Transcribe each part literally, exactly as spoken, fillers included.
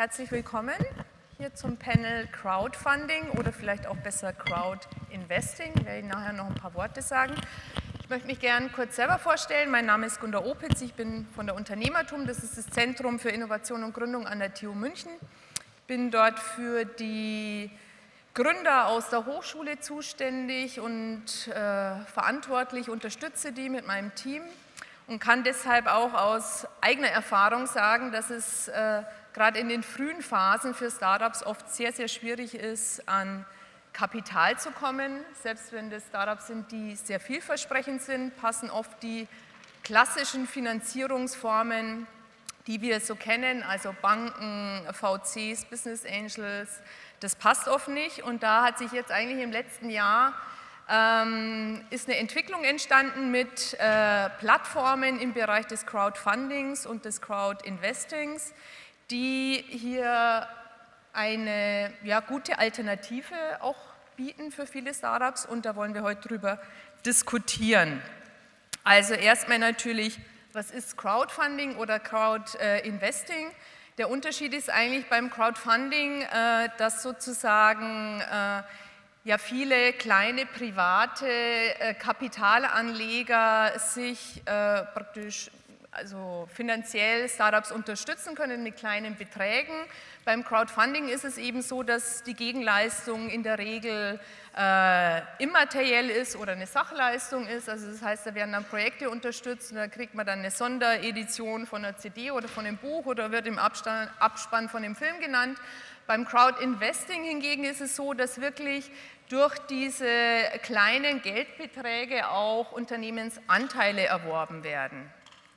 Herzlich willkommen hier zum Panel Crowdfunding oder vielleicht auch besser Crowd Investing. Ich werde Ihnen nachher noch ein paar Worte sagen. Ich möchte mich gerne kurz selber vorstellen. Mein Name ist Gunda Opitz, ich bin von der Unternehmertum, das ist das Zentrum für Innovation und Gründung an der T U München. Ich bin dort für die Gründer aus der Hochschule zuständig und äh, verantwortlich, unterstütze die mit meinem Team und kann deshalb auch aus eigener Erfahrung sagen, dass es äh, gerade in den frühen Phasen für Startups oft sehr, sehr schwierig ist, an Kapital zu kommen. Selbst wenn das Startups sind, die sehr vielversprechend sind, passen oft die klassischen Finanzierungsformen, die wir so kennen, also Banken, V Cs, Business Angels, das passt oft nicht. Und da hat sich jetzt eigentlich im letzten Jahr ähm, ist eine Entwicklung entstanden mit äh, Plattformen im Bereich des Crowdfundings und des Crowdinvestings, die hier eine ja, gute Alternative auch bieten für viele Startups, und da wollen wir heute drüber diskutieren. Also erstmal natürlich, was ist Crowdfunding oder Crowdinvesting? Der Unterschied ist eigentlich beim Crowdfunding, äh, dass sozusagen äh, ja viele kleine private äh, Kapitalanleger sich äh, praktisch also finanziell Startups unterstützen können mit kleinen Beträgen. Beim Crowdfunding ist es eben so, dass die Gegenleistung in der Regel äh, immateriell ist oder eine Sachleistung ist. Also das heißt, da werden dann Projekte unterstützt und da kriegt man dann eine Sonderedition von einer C D oder von einem Buch oder wird im Abstand, Abspann von dem Film genannt. Beim Crowdinvesting hingegen ist es so, dass wirklich durch diese kleinen Geldbeträge auch Unternehmensanteile erworben werden.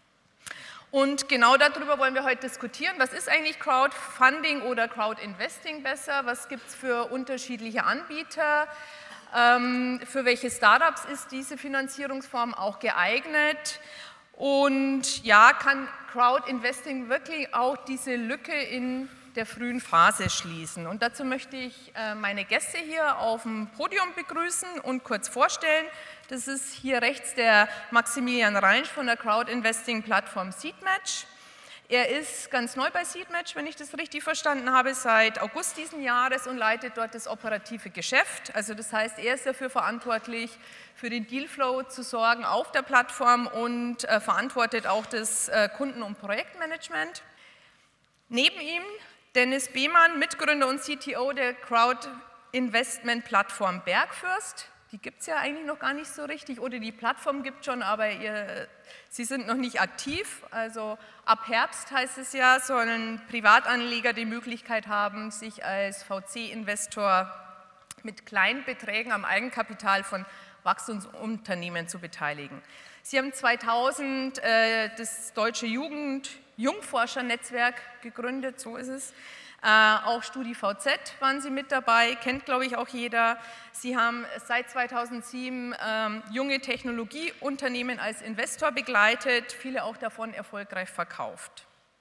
Und genau darüber wollen wir heute diskutieren. Was ist eigentlich Crowdfunding oder Crowdinvesting besser? Was gibt es für unterschiedliche Anbieter? Ähm, für welche Startups ist diese Finanzierungsform auch geeignet? Und ja, kann Crowdinvesting wirklich auch diese Lücke in der frühen Phase schließen? Und dazu möchte ich äh, meine Gäste hier auf dem Podium begrüßen und kurz vorstellen. Das ist hier rechts der Maximilian Reinsch von der Crowdinvesting-Plattform Seedmatch. Er ist ganz neu bei Seedmatch, wenn ich das richtig verstanden habe, seit August diesen Jahres und leitet dort das operative Geschäft. Also das heißt, er ist dafür verantwortlich, für den Dealflow zu sorgen auf der Plattform und äh, verantwortet auch das äh, Kunden- und Projektmanagement. Neben ihm Dennis Behmann, Mitgründer und C T O der Crowd-Investment-Plattform Bergfürst. Die gibt es ja eigentlich noch gar nicht so richtig, oder die Plattform gibt es schon, aber ihr, sie sind noch nicht aktiv. Also ab Herbst, heißt es ja, sollen Privatanleger die Möglichkeit haben, sich als V C-Investor mit kleinen Beträgen am Eigenkapital von Wachstumsunternehmen zu beteiligen. Sie haben zweitausend äh, das Deutsche Jugend-Jungforscher-Netzwerk gegründet, so ist es. Äh, auch StudiVZ waren Sie mit dabei, kennt glaube ich auch jeder. Sie haben seit zweitausendsieben ähm, junge Technologieunternehmen als Investor begleitet, viele auch davon erfolgreich verkauft.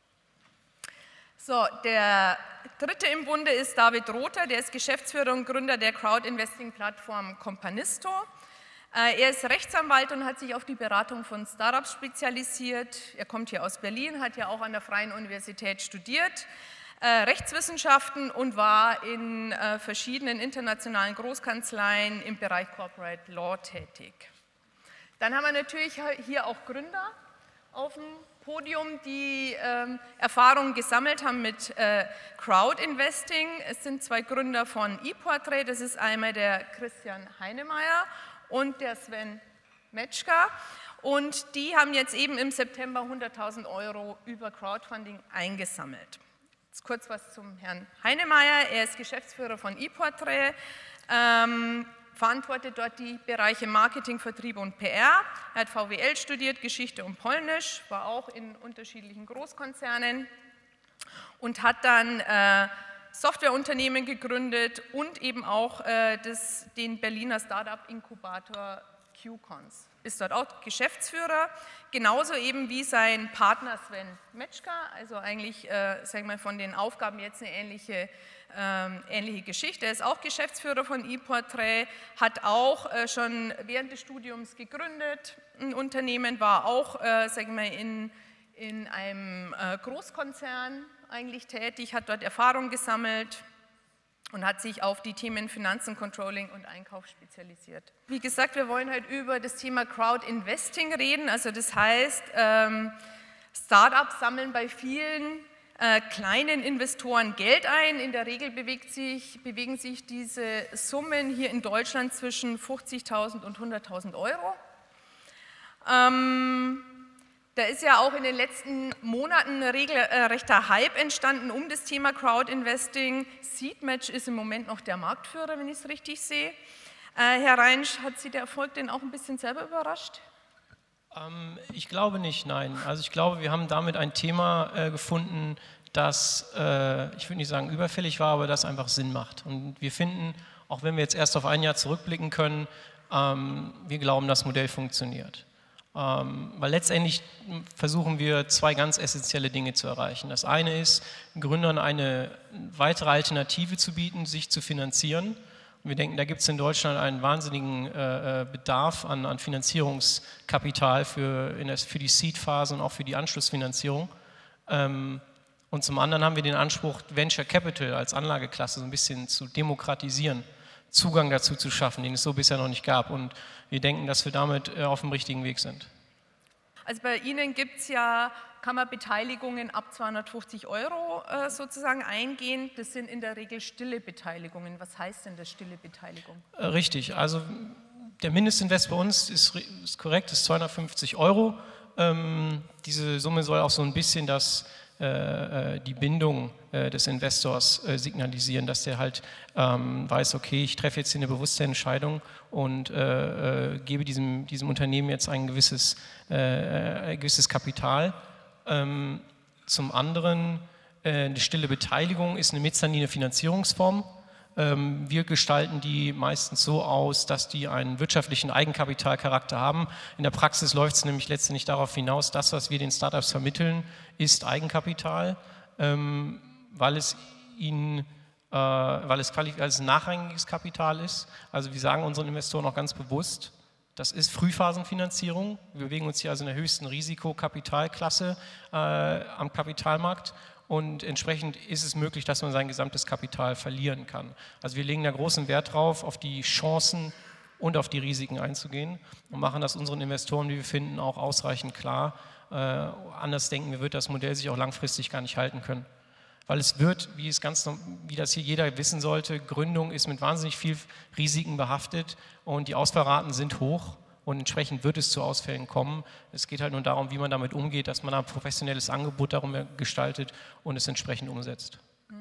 So, der dritte im Bunde ist David Rother, der ist Geschäftsführer und Gründer der Crowdinvesting-Plattform Companisto. Äh, er ist Rechtsanwalt und hat sich auf die Beratung von Startups spezialisiert. Er kommt hier aus Berlin, hat ja auch an der Freien Universität studiert. Äh, Rechtswissenschaften und war in äh, verschiedenen internationalen Großkanzleien im Bereich Corporate Law tätig. Dann haben wir natürlich hier auch Gründer auf dem Podium, die ähm, Erfahrungen gesammelt haben mit äh, Crowdinvesting. Es sind zwei Gründer von ePortrait, das ist einmal der Christian Heinemeier und der Sven Metschka. Und die haben jetzt eben im September hunderttausend Euro über Crowdfunding eingesammelt. Kurz was zum Herrn Heinemeier. Er ist Geschäftsführer von ePortrait, ähm, verantwortet dort die Bereiche Marketing, Vertrieb und P R. Er hat V W L studiert, Geschichte und Polnisch, war auch in unterschiedlichen Großkonzernen und hat dann äh, Softwareunternehmen gegründet und eben auch äh, das, den Berliner Startup-Inkubator Q-Cons. Ist dort auch Geschäftsführer, genauso eben wie sein Partner Sven Metschka, also eigentlich äh, sagen wir von den Aufgaben jetzt eine ähnliche, ähm, ähnliche Geschichte. Er ist auch Geschäftsführer von ePortrait, hat auch äh, schon während des Studiums gegründet, ein Unternehmen, war auch äh, sagen wir in, in einem äh, Großkonzern eigentlich tätig, hat dort Erfahrung gesammelt und hat sich auf die Themen Finanzen, Controlling und Einkauf spezialisiert. Wie gesagt, wir wollen heute über das Thema Crowd Investing reden, also das heißt, ähm, Startups sammeln bei vielen äh, kleinen Investoren Geld ein. In der Regel bewegt sich, bewegen sich diese Summen hier in Deutschland zwischen fünfzigtausend und hunderttausend Euro. Ähm, Da ist ja auch in den letzten Monaten ein regelrechter Hype entstanden um das Thema Crowd-Investing. Seedmatch ist im Moment noch der Marktführer, wenn ich es richtig sehe. Äh, Herr Reinsch, hat Sie der Erfolg denn auch ein bisschen selber überrascht? Ähm, ich glaube nicht, nein. Also ich glaube, wir haben damit ein Thema äh, gefunden, das, äh, ich würde nicht sagen überfällig war, aber das einfach Sinn macht. Und wir finden, auch wenn wir jetzt erst auf ein Jahr zurückblicken können, ähm, wir glauben, das Modell funktioniert. Ähm, weil letztendlich versuchen wir zwei ganz essentielle Dinge zu erreichen. Das eine ist, Gründern eine weitere Alternative zu bieten, sich zu finanzieren. Und wir denken, da gibt es in Deutschland einen wahnsinnigen äh, Bedarf an, an Finanzierungskapital für, in der, für die Seed-Phase und auch für die Anschlussfinanzierung. Ähm, und zum anderen haben wir den Anspruch, Venture Capital als Anlageklasse so ein bisschen zu demokratisieren, Zugang dazu zu schaffen, den es so bisher noch nicht gab. Und wir denken, dass wir damit äh, auf dem richtigen Weg sind. Also bei Ihnen gibt es ja, kann man Beteiligungen ab zweihundertfünfzig Euro äh, sozusagen eingehen. Das sind in der Regel stille Beteiligungen. Was heißt denn das stille Beteiligung? Äh, richtig, also der Mindestinvest bei uns ist, ist korrekt, ist zweihundertfünfzig Euro. Ähm, diese Summe soll auch so ein bisschen das äh, die Bindung äh, des Investors äh, signalisieren, dass der halt ähm, weiß, okay, ich treffe jetzt hier eine bewusste Entscheidung und äh, äh, gebe diesem, diesem Unternehmen jetzt ein gewisses, äh, ein gewisses Kapital. Ähm, zum anderen, äh, eine stille Beteiligung ist eine mezanine Finanzierungsform. Ähm, wir gestalten die meistens so aus, dass die einen wirtschaftlichen Eigenkapitalcharakter haben. In der Praxis läuft es nämlich letztendlich darauf hinaus, das, was wir den Startups vermitteln, ist Eigenkapital, ähm, weil es ihnen, äh, weil es, weil es ein nachrangiges Kapital ist. Also wir sagen unseren Investoren auch ganz bewusst, das ist Frühphasenfinanzierung. Wir bewegen uns hier also in der höchsten Risikokapitalklasse äh, am Kapitalmarkt. Und entsprechend ist es möglich, dass man sein gesamtes Kapital verlieren kann. Also wir legen da großen Wert drauf, auf die Chancen und auf die Risiken einzugehen und machen das unseren Investoren, wie wir finden, auch ausreichend klar. Äh, anders denken wir, wird das Modell sich auch langfristig gar nicht halten können. Weil es wird, wie, es ganz, wie das hier jeder wissen sollte, Gründung ist mit wahnsinnig viel Risiken behaftet und die Ausfallraten sind hoch. Und entsprechend wird es zu Ausfällen kommen. Es geht halt nur darum, wie man damit umgeht, dass man ein professionelles Angebot darum gestaltet und es entsprechend umsetzt.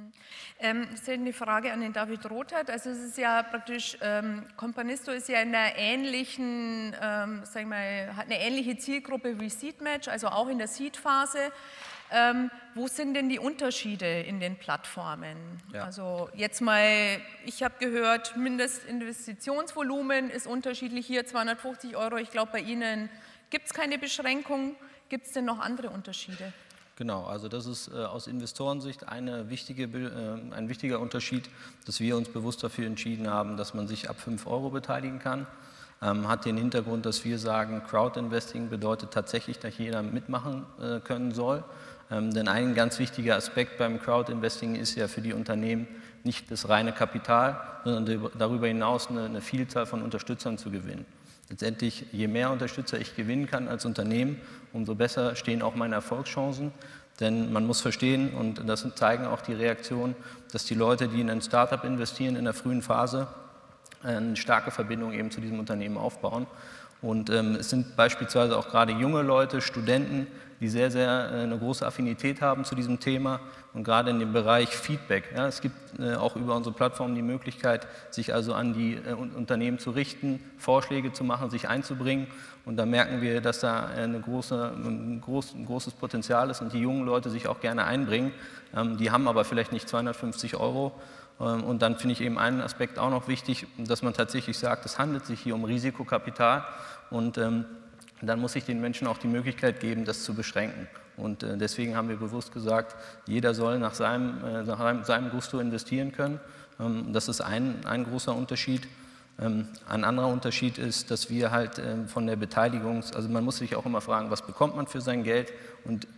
Ähm, das ist eine Frage an den David Rothert. Also es ist ja praktisch, ähm, Companisto ist ja in einer ähnlichen, ähm, sag ich mal, hat eine ähnliche Zielgruppe wie Seedmatch, also auch in der Seed-Phase. Ähm, wo sind denn die Unterschiede in den Plattformen? Ja. Also jetzt mal, ich habe gehört, Mindestinvestitionsvolumen ist unterschiedlich, hier zweihundertfünfzig Euro. Ich glaube, bei Ihnen gibt es keine Beschränkung. Gibt es denn noch andere Unterschiede? Genau, also das ist äh, aus Investorensicht eine wichtige, äh, ein wichtiger Unterschied, dass wir uns bewusst dafür entschieden haben, dass man sich ab fünf Euro beteiligen kann. Ähm, hat den Hintergrund, dass wir sagen, Crowd-Investing bedeutet tatsächlich, dass jeder mitmachen äh, können soll. Ähm, denn ein ganz wichtiger Aspekt beim Crowd-Investing ist ja für die Unternehmen nicht das reine Kapital, sondern darüber hinaus eine, eine Vielzahl von Unterstützern zu gewinnen. Letztendlich, je mehr Unterstützer ich gewinnen kann als Unternehmen, umso besser stehen auch meine Erfolgschancen. Denn man muss verstehen, und das zeigen auch die Reaktionen, dass die Leute, die in ein Startup investieren in der frühen Phase, eine starke Verbindung eben zu diesem Unternehmen aufbauen. Und ähm, es sind beispielsweise auch gerade junge Leute, Studenten, die sehr, sehr äh, eine große Affinität haben zu diesem Thema und gerade in dem Bereich Feedback. Ja, es gibt äh, auch über unsere Plattform die Möglichkeit, sich also an die äh, Unternehmen zu richten, Vorschläge zu machen, sich einzubringen. Und da merken wir, dass da eine große, ein, groß, ein großes Potenzial ist und die jungen Leute sich auch gerne einbringen. Ähm, die haben aber vielleicht nicht zweihundertfünfzig Euro. Und dann finde ich eben einen Aspekt auch noch wichtig, dass man tatsächlich sagt, es handelt sich hier um Risikokapital und ähm, dann muss ich den Menschen auch die Möglichkeit geben, das zu beschränken. Und äh, deswegen haben wir bewusst gesagt, jeder soll nach seinem, äh, nach seinem Gusto investieren können. Ähm, das ist ein, ein großer Unterschied. Ähm, ein anderer Unterschied ist, dass wir halt ähm, von der Beteiligung, also man muss sich auch immer fragen, was bekommt man für sein Geld und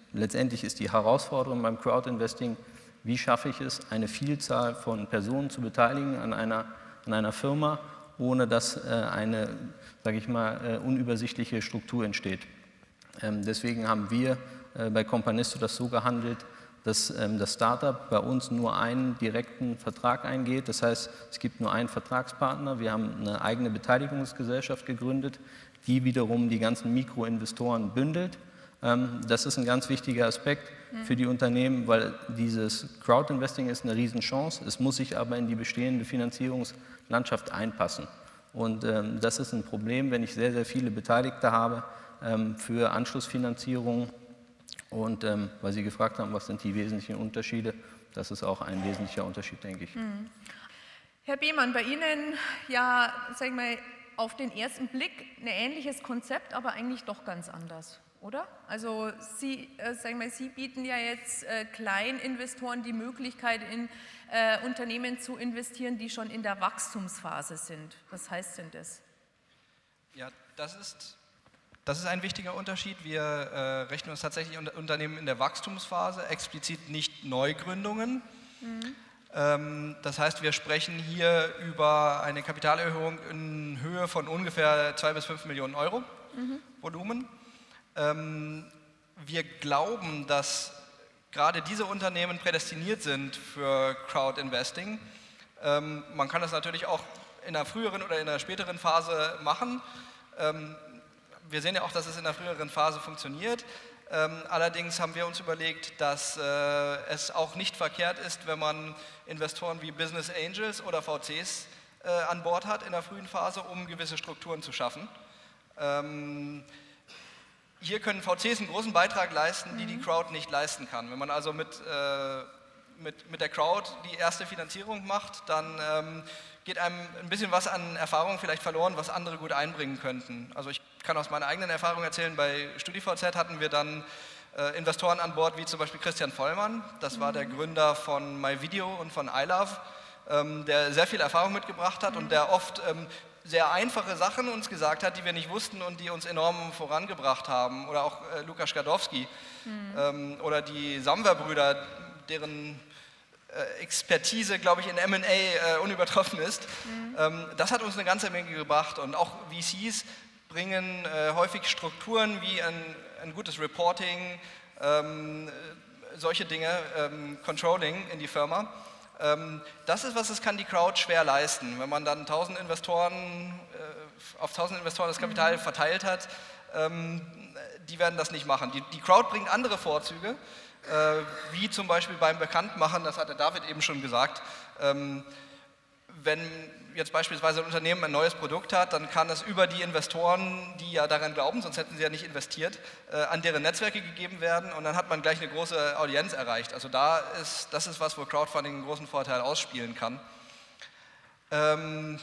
letztendlich ist die Herausforderung beim Crowdinvesting, wie schaffe ich es, eine Vielzahl von Personen zu beteiligen an einer, an einer Firma, ohne dass äh, eine, sage ich mal, äh, unübersichtliche Struktur entsteht. Ähm, deswegen haben wir äh, bei Companisto das so gehandelt, dass ähm, das Startup bei uns nur einen direkten Vertrag eingeht. Das heißt, es gibt nur einen Vertragspartner. Wir haben eine eigene Beteiligungsgesellschaft gegründet, die wiederum die ganzen Mikroinvestoren bündelt. Ähm, das ist ein ganz wichtiger Aspekt für die Unternehmen, weil dieses Crowdinvesting ist eine Riesenchance. Es muss sich aber in die bestehende Finanzierungslandschaft einpassen. Und ähm, das ist ein Problem, wenn ich sehr, sehr viele Beteiligte habe ähm, für Anschlussfinanzierung. Und ähm, weil Sie gefragt haben, was sind die wesentlichen Unterschiede, das ist auch ein wesentlicher Unterschied, denke ich. Mhm. Herr Biemann, bei Ihnen ja, sagen wir, auf den ersten Blick ein ähnliches Konzept, aber eigentlich doch ganz anders, oder? Also Sie, äh, sagen wir, Sie bieten ja jetzt äh, Kleininvestoren die Möglichkeit, in äh, Unternehmen zu investieren, die schon in der Wachstumsphase sind. Was heißt denn das? Ja, das ist... Das ist ein wichtiger Unterschied. Wir äh, rechnen uns tatsächlich unter Unternehmen in der Wachstumsphase, explizit nicht Neugründungen. Mhm. Ähm, das heißt, wir sprechen hier über eine Kapitalerhöhung in Höhe von ungefähr zwei bis fünf Millionen Euro mhm. Volumen. Ähm, wir glauben, dass gerade diese Unternehmen prädestiniert sind für Crowdinvesting. Ähm, man kann das natürlich auch in einer früheren oder in einer späteren Phase machen. Ähm, Wir sehen ja auch, dass es in der früheren Phase funktioniert. Ähm, allerdings haben wir uns überlegt, dass äh, es auch nicht verkehrt ist, wenn man Investoren wie Business Angels oder V Cs äh, an Bord hat in der frühen Phase, um gewisse Strukturen zu schaffen. Ähm, hier können V Cs einen großen Beitrag leisten, die die Crowd nicht leisten kann. Wenn man also mit, äh, mit, mit der Crowd die erste Finanzierung macht, dann ähm, geht einem ein bisschen was an Erfahrung vielleicht verloren, was andere gut einbringen könnten. Also ich kann aus meiner eigenen Erfahrung erzählen, bei StudiVZ hatten wir dann äh, Investoren an Bord, wie zum Beispiel Christian Vollmann, das war der Gründer von MyVideo und von iLove, ähm, der sehr viel Erfahrung mitgebracht hat mhm. und der oft ähm, sehr einfache Sachen uns gesagt hat, die wir nicht wussten und die uns enorm vorangebracht haben. Oder auch äh, Lukas Skadowski mhm. ähm, oder die Samwer-Brüder, deren Expertise, glaube ich, in M und A äh, unübertroffen ist. Mhm. Ähm, das hat uns eine ganze Menge gebracht und auch V Cs bringen äh, häufig Strukturen wie ein, ein gutes Reporting, ähm, solche Dinge, ähm, Controlling in die Firma. Ähm, das ist was, das kann die Crowd schwer leisten. Wenn man dann tausend Investoren, äh, auf tausend Investoren das Kapital mhm. verteilt hat, ähm, die werden das nicht machen. Die, die Crowd bringt andere Vorzüge, Äh, wie zum Beispiel beim Bekanntmachen, das hatte David eben schon gesagt, ähm, wenn jetzt beispielsweise ein Unternehmen ein neues Produkt hat, dann kann es über die Investoren, die ja daran glauben, sonst hätten sie ja nicht investiert, äh, an deren Netzwerke gegeben werden und dann hat man gleich eine große Audienz erreicht. Also da ist, das ist was, wo Crowdfunding einen großen Vorteil ausspielen kann. Ähm,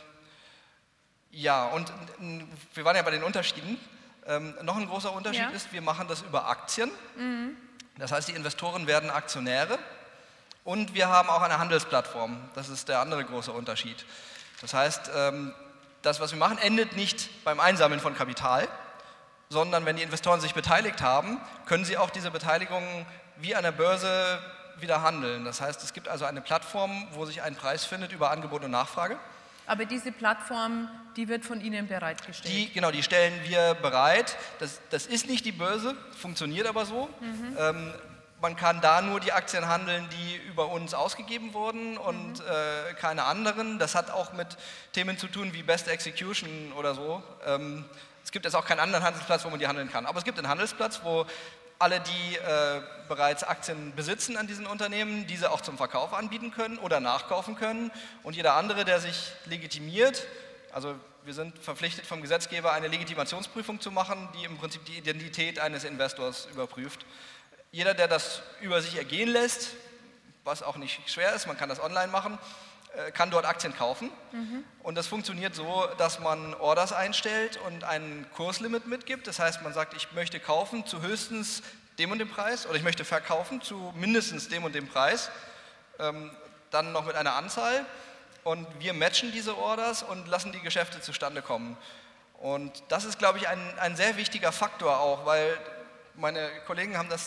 ja, und wir waren ja bei den Unterschieden. Ähm, noch ein großer Unterschied ja. ist, wir machen das über Aktien. Mhm. Das heißt, die Investoren werden Aktionäre und wir haben auch eine Handelsplattform. Das ist der andere große Unterschied. Das heißt, das, was wir machen, endet nicht beim Einsammeln von Kapital, sondern wenn die Investoren sich beteiligt haben, können sie auch diese Beteiligung wie an der Börse wieder handeln. Das heißt, es gibt also eine Plattform, wo sich ein Preis findet über Angebot und Nachfrage. Aber diese Plattform, die wird von Ihnen bereitgestellt? Die, genau, die stellen wir bereit. Das, das ist nicht die Börse, funktioniert aber so. Mhm. Ähm, man kann da nur die Aktien handeln, die über uns ausgegeben wurden und mhm. äh, keine anderen. Das hat auch mit Themen zu tun wie Best Execution oder so. Ähm, es gibt jetzt auch keinen anderen Handelsplatz, wo man die handeln kann. Aber es gibt einen Handelsplatz, wo alle, die äh, bereits Aktien besitzen an diesen Unternehmen, diese auch zum Verkauf anbieten können oder nachkaufen können. Und jeder andere, der sich legitimiert, also wir sind verpflichtet vom Gesetzgeber, eine Legitimationsprüfung zu machen, die im Prinzip die Identität eines Investors überprüft. Jeder, der das über sich ergehen lässt, was auch nicht schwer ist, man kann das online machen, kann dort Aktien kaufen. Mhm. Und das funktioniert so, dass man Orders einstellt und ein Kurslimit mitgibt. Das heißt, man sagt, ich möchte kaufen zu höchstens dem und dem Preis oder ich möchte verkaufen zu mindestens dem und dem Preis. Ähm, dann noch mit einer Anzahl. Und wir matchen diese Orders und lassen die Geschäfte zustande kommen. Und das ist, glaube ich, ein, ein sehr wichtiger Faktor auch, weil meine Kollegen haben das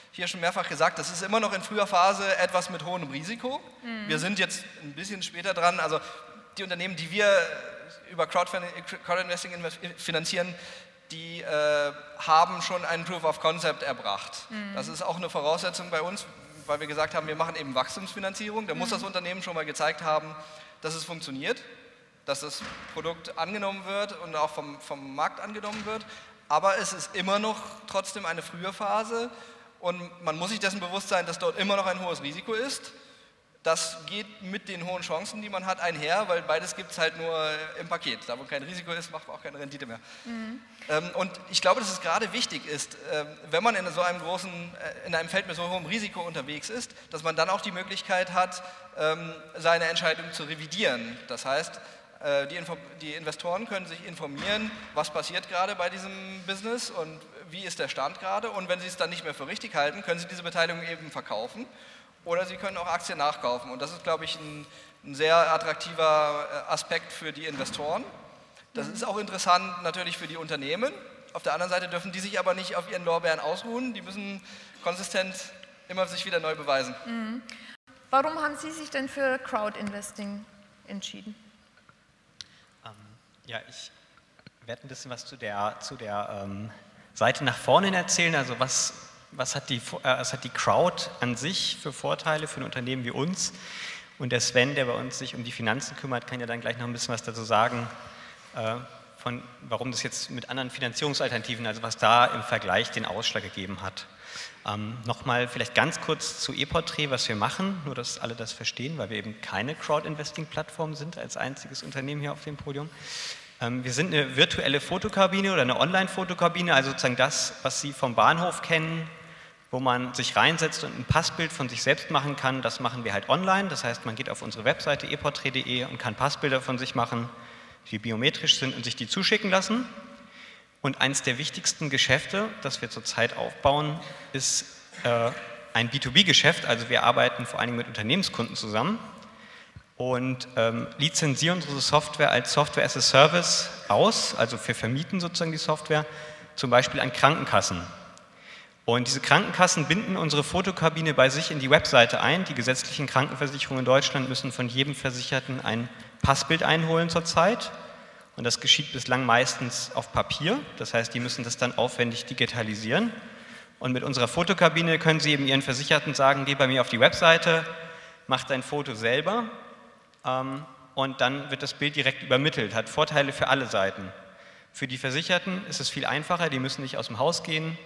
hier schon mehrfach gesagt, das ist immer noch in früher Phase etwas mit hohem Risiko. Mhm. Wir sind jetzt ein bisschen später dran, also die Unternehmen, die wir über Crowdinvesting finanzieren, die äh, haben schon einen Proof of Concept erbracht. Mhm. Das ist auch eine Voraussetzung bei uns, weil wir gesagt haben, wir machen eben Wachstumsfinanzierung. Da mhm. muss das Unternehmen schon mal gezeigt haben, dass es funktioniert, dass das Produkt angenommen wird und auch vom, vom Markt angenommen wird. Aber es ist immer noch trotzdem eine frühe Phase und man muss sich dessen bewusst sein, dass dort immer noch ein hohes Risiko ist. Das geht mit den hohen Chancen, die man hat, einher, weil beides gibt es halt nur im Paket. Da, wo kein Risiko ist, macht man auch keine Rendite mehr. Mhm. Ähm, und ich glaube, dass es gerade wichtig ist, äh, wenn man in so einem großen, äh, in einem Feld mit so hohem Risiko unterwegs ist, dass man dann auch die Möglichkeit hat, ähm, seine Entscheidung zu revidieren. Das heißt, äh, die, Info die Investoren können sich informieren, was passiert gerade bei diesem Business und wie ist der Stand gerade. Und wenn sie es dann nicht mehr für richtig halten, können sie diese Beteiligung eben verkaufen. Oder Sie können auch Aktien nachkaufen und das ist, glaube ich, ein, ein sehr attraktiver Aspekt für die Investoren. Das ist auch interessant natürlich für die Unternehmen. Auf der anderen Seite dürfen die sich aber nicht auf ihren Lorbeeren ausruhen. Die müssen konsistent immer sich wieder neu beweisen. Mhm. Warum haben Sie sich denn für Crowdinvesting entschieden? Ähm, ja, ich werde ein bisschen was zu der, zu der ähm, Seite nach vorne erzählen. Also was Was hat, die, was hat die Crowd an sich für Vorteile für ein Unternehmen wie uns? Und der Sven, der bei uns sich um die Finanzen kümmert, kann ja dann gleich noch ein bisschen was dazu sagen, äh, von, warum das jetzt mit anderen Finanzierungsalternativen, also was da im Vergleich den Ausschlag gegeben hat. Ähm, Nochmal vielleicht ganz kurz zu ePortrait, was wir machen, nur dass alle das verstehen, weil wir eben keine Crowd-Investing-Plattform sind als einziges Unternehmen hier auf dem Podium. Wir sind eine virtuelle Fotokabine oder eine Online-Fotokabine, also sozusagen das, was Sie vom Bahnhof kennen, wo man sich reinsetzt und ein Passbild von sich selbst machen kann. Das machen wir halt online, das heißt, man geht auf unsere Webseite eportrait punkt de und kann Passbilder von sich machen, die biometrisch sind und sich die zuschicken lassen. Und eines der wichtigsten Geschäfte, das wir zurzeit aufbauen, ist äh, ein B zwei B-Geschäft, also wir arbeiten vor allem mit Unternehmenskunden zusammen. Und ähm, lizenzieren unsere Software als Software as a Service aus, also wir vermieten sozusagen die Software, zum Beispiel an Krankenkassen. Und diese Krankenkassen binden unsere Fotokabine bei sich in die Webseite ein. Die gesetzlichen Krankenversicherungen in Deutschland müssen von jedem Versicherten ein Passbild einholen zurzeit. Und das geschieht bislang meistens auf Papier, das heißt, die müssen das dann aufwendig digitalisieren. Und mit unserer Fotokabine können Sie eben Ihren Versicherten sagen, geh bei mir auf die Webseite, mach dein Foto selber. Und dann wird das Bild direkt übermittelt, hat Vorteile für alle Seiten. Für die Versicherten ist es viel einfacher, die müssen nicht aus dem Haus gehen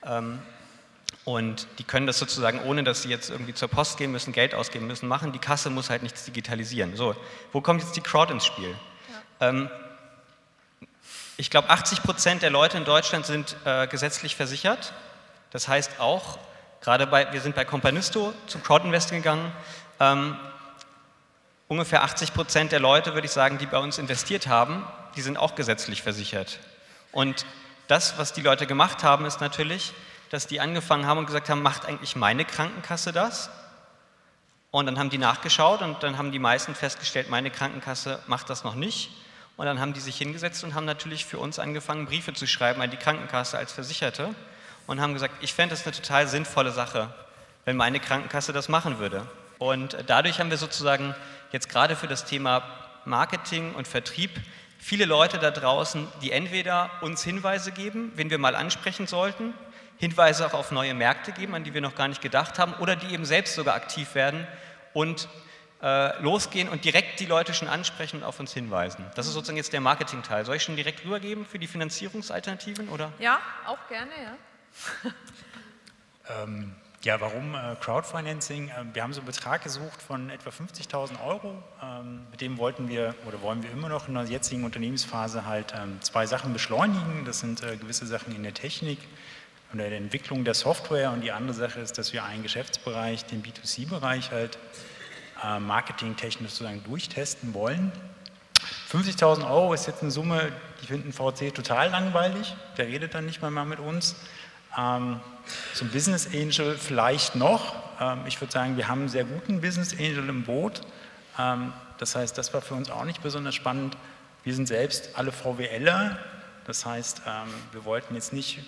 und die können das sozusagen, ohne dass sie jetzt irgendwie zur Post gehen müssen, Geld ausgeben müssen, machen. Die Kasse muss halt nichts digitalisieren. So, wo kommt jetzt die Crowd ins Spiel? Ja. Ähm, ich glaube, achtzig Prozent der Leute in Deutschland sind äh, gesetzlich versichert. Das heißt auch, gerade bei, wir sind bei Companisto zum Crowdinvesting gegangen, ähm, ungefähr achtzig Prozent der Leute, würde ich sagen, die bei uns investiert haben, die sind auch gesetzlich versichert. Und das, was die Leute gemacht haben, ist natürlich, dass die angefangen haben und gesagt haben, macht eigentlich meine Krankenkasse das? Und dann haben die nachgeschaut und dann haben die meisten festgestellt, meine Krankenkasse macht das noch nicht. Und dann haben die sich hingesetzt und haben natürlich für uns angefangen, Briefe zu schreiben an die Krankenkasse als Versicherte und haben gesagt, ich fände das eine total sinnvolle Sache, wenn meine Krankenkasse das machen würde. Und dadurch haben wir sozusagen jetzt gerade für das Thema Marketing und Vertrieb viele Leute da draußen, die entweder uns Hinweise geben, wen wir mal ansprechen sollten, Hinweise auch auf neue Märkte geben, an die wir noch gar nicht gedacht haben, oder die eben selbst sogar aktiv werden und äh, losgehen und direkt die Leute schon ansprechen und auf uns hinweisen. Das ist sozusagen jetzt der Marketing-Teil. Soll ich schon direkt rübergeben für die Finanzierungsalternativen? Oder? Ja, auch gerne, ja. ähm. Ja, warum äh, Crowdfinancing? Ähm, wir haben so einen Betrag gesucht von etwa fünfzigtausend Euro. Ähm, mit dem wollten wir oder wollen wir immer noch in der jetzigen Unternehmensphase halt ähm, zwei Sachen beschleunigen. Das sind äh, gewisse Sachen in der Technik und der Entwicklung der Software. Und die andere Sache ist, dass wir einen Geschäftsbereich, den B zwei C-Bereich halt äh, marketingtechnisch sozusagen durchtesten wollen. fünfzigtausend Euro ist jetzt eine Summe, die finden V C total langweilig. Der redet dann nicht mal mal mit uns. Ähm, zum Business Angel vielleicht noch. Ähm, ich würde sagen, wir haben einen sehr guten Business Angel im Boot. Ähm, das heißt, das war für uns auch nicht besonders spannend. Wir sind selbst alle VWLer. Das heißt, ähm, wir wollten jetzt nicht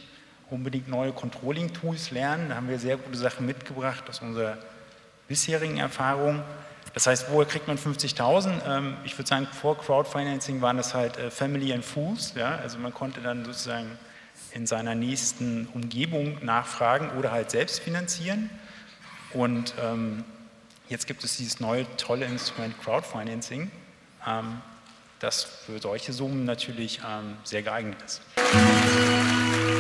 unbedingt neue Controlling-Tools lernen. Da haben wir sehr gute Sachen mitgebracht aus unserer bisherigen Erfahrung. Das heißt, woher kriegt man fünfzigtausend? Ähm, ich würde sagen, vor Crowdfinancing waren das halt äh, Family and Fools. Ja? Also man konnte dann sozusagen in seiner nächsten Umgebung nachfragen oder halt selbst finanzieren. Und ähm, jetzt gibt es dieses neue tolle Instrument Crowdfinancing, ähm, das für solche Summen natürlich ähm, sehr geeignet ist.